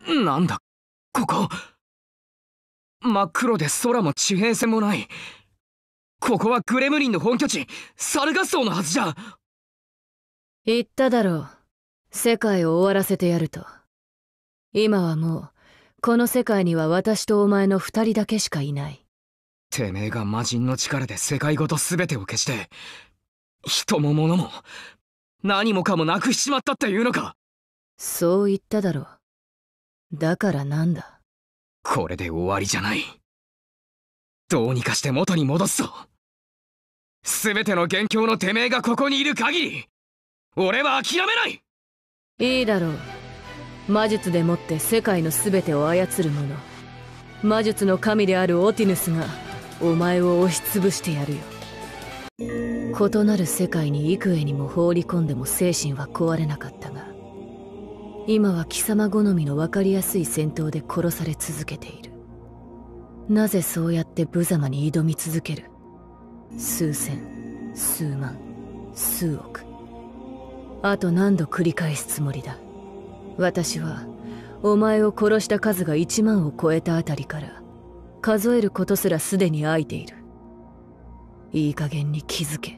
なんだここ。真っ黒で空も地平線もない。ここはグレムリンの本拠地サルガス王のはずじゃ。 言っただろう、世界を終わらせてやると。今はもうこの世界には私とお前の二人だけしかいない。 てめえが魔人の力で世界ごと全てを消して人も物も何もかもなくしちまったっていうのか。 そう言っただろう。だからなんだ。 これで終わりじゃない。どうにかして元に戻すぞ。全ての元凶のてめえがここにいる限り俺は諦めない。 いいだろう。魔術でもって世界の全てを操る者、魔術の神であるオティヌスがお前を押しつぶしてやるよ。異なる世界に幾重にも放り込んでも精神は壊れなかったが、今は貴様好みの分かりやすい戦闘で殺され続けている。なぜそうやって無様に挑み続ける。数千、数万、数億、あと何度繰り返すつもりだ。私はお前を殺した数が1万を超えたあたりから数えることすらすでに飽いている。いい加減に気づけ。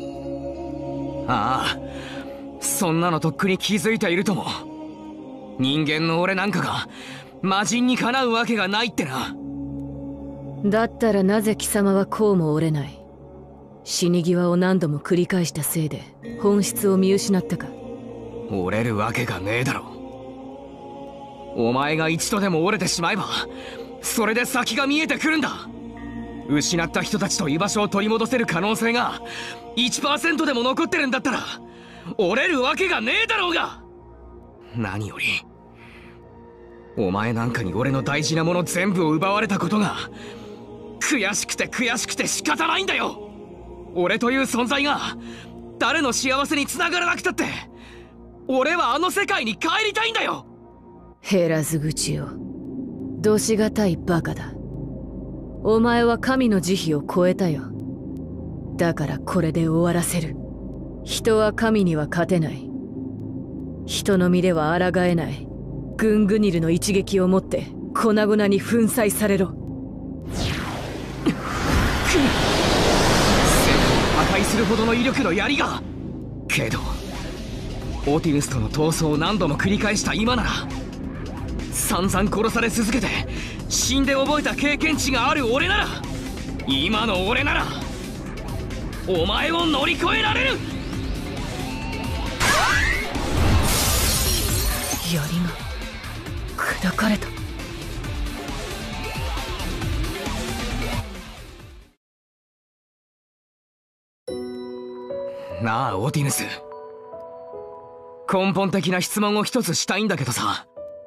ああ、そんなのとっくに気づいているとも。人間の俺なんかが魔人にかなうわけがないってな。 だったらなぜ貴様はこうも折れない。死に際を何度も繰り返したせいで本質を見失ったか。 折れるわけがねえだろ。お前が一度でも折れてしまえばそれで先が見えてくるんだ。失った人たちと居場所を取り戻せる可能性が 1% でも残ってるんだったら折れるわけがねえだろうが。何よりお前なんかに俺の大事なもの全部を奪われたことが悔しくて悔しくて仕方ないんだよ。俺という存在が誰の幸せに繋がらなくたって俺はあの世界に帰りたいんだよ。 減らず口よ、どしがたいバカだ。お前は神の慈悲を超えたよ。だからこれで終わらせる。人は神には勝てない。人の身では抗えない。グングニルの一撃をもって粉々に粉砕されろ。 世界を破壊するほどの威力の槍が。けどオティヌスとの闘争を何度も繰り返した今なら、散々殺され続けて死んで覚えた経験値がある俺なら、今の俺ならお前を乗り越えられる。 槍が砕かれた。 なあオティヌス、根本的な質問を一つしたいんだけどさ。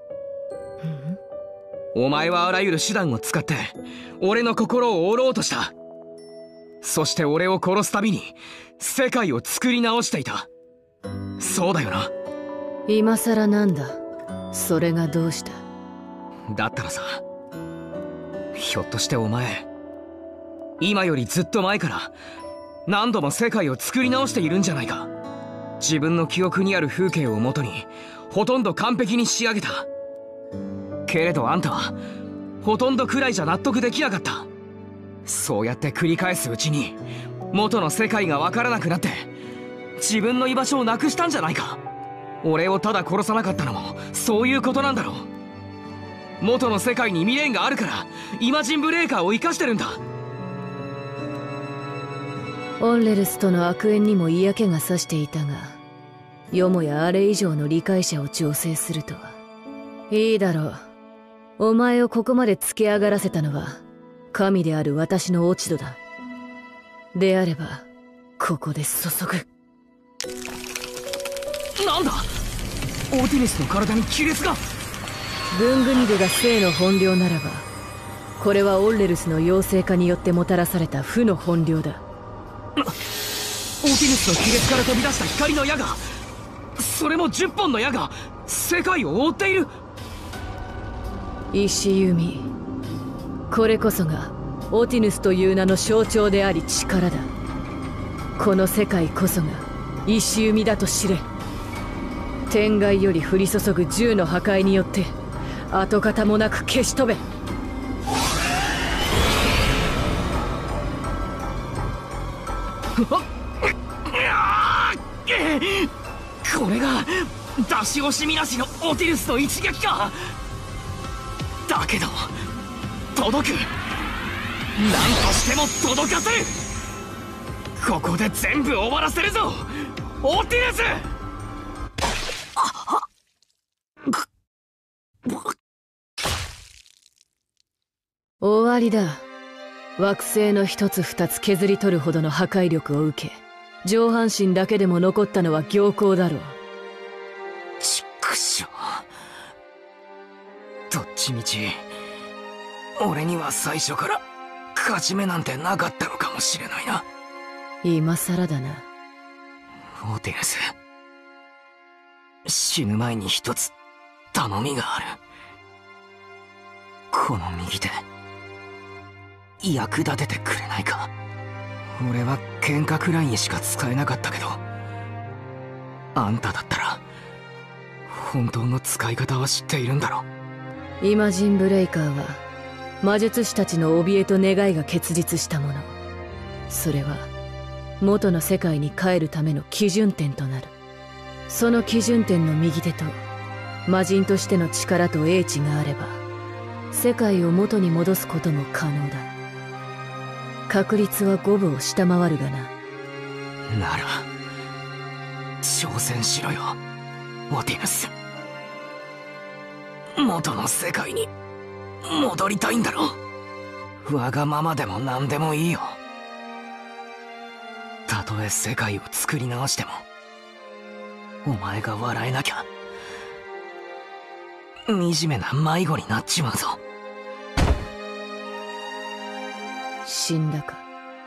お前はあらゆる手段を使って俺の心を折ろうとした。そして俺を殺すたびに世界を作り直していた。そうだよな。 今さらなんだそれが。どうした。 だったらさ、ひょっとしてお前今よりずっと前から何度も世界を作り直しているんじゃないか。自分の記憶にある風景をもとにほとんど完璧に仕上げた。けれどあんたはほとんどくらいじゃ納得できなかった。そうやって繰り返すうちに元の世界が分からなくなって自分の居場所をなくしたんじゃないか。俺をただ殺さなかったのもそういうことなんだろう。元の世界に未練があるからイマジンブレーカーを生かしてるんだ。 オンレルスとの悪縁にも嫌気がさしていたが、よもやあれ以上の理解者を調整するとは。いいだろう。お前をここまで突き上がらせたのは神である私の落ち度だ。であればここで注ぐ。 なんだ、オーティヌスの体に亀裂が。 グングニルが生の本領ならば、これはオンレルスの妖精化によってもたらされた負の本領だ。 オーティヌスの亀裂から飛び出した光の矢が、それも10本の矢が世界を覆っている。 石弓、これこそがオティヌスという名の象徴であり力だ。この世界こそが石弓だと知れ。天外より降り注ぐ銃の破壊によって跡形もなく消し飛べ。 これが出し惜しみなしのオティルスの一撃か。だけど届く。何としても届かせる。ここで全部終わらせるぞオティルス。 終わりだ。惑星の一つ二つ削り取るほどの破壊力を受け、上半身だけでも残ったのは僥倖だろう。 ちくしょう。どっちみち俺には最初から勝ち目なんてなかったのかもしれないな。 今更だな。 オティルス、死ぬ前に一つ頼みがある。この右手役立ててくれないか。俺は喧嘩くらいにしか使えなかったけど、あんただったら本当の使い方は知っているんだろ。 イマジンブレイカーは魔術師たちの怯えと願いが結実したもの。それは元の世界に帰るための基準点となる。その基準点の右手と魔人としての力と英知があれば、世界を元に戻すことも可能だ。確率は五分を下回るがな。 なら挑戦しろよオティヌス。元の世界に戻りたいんだろ。わがままでも何でもいいよ。たとえ世界を作り直してもお前が笑えなきゃ惨めな迷子になっちまうぞ。 死んだか。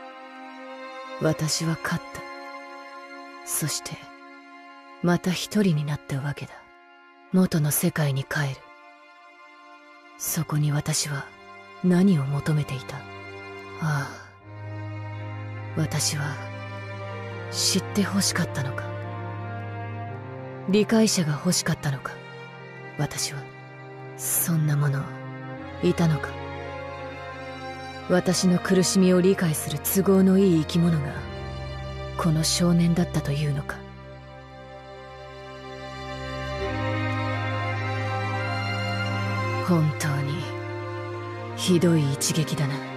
私は勝った。そしてまた一人になったわけだ。元の世界に帰る。そこに私は何を求めていた。ああ、私は知って欲しかったのか。理解者が欲しかったのか。私はそんなものいたのか。私の苦しみを理解する都合のいい生き物がこの少年だったというのか。本当にひどい一撃だな。